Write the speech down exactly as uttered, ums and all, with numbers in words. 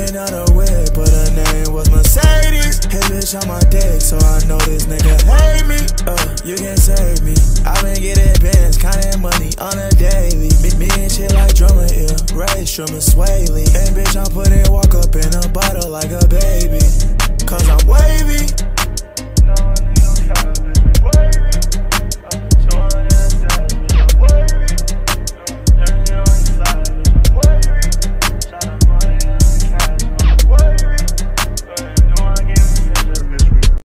Hopping out a whip, but her name was Mercedes. Hit bitch on my dick, so I know this nigga hate me. Uh, you can save me. I been getting bands, counting money on a daily. Me, me and shit like drummer, yeah. Ray, Strummer, Swaley. And bitch, I'm putting walk up in a bottle like a baby.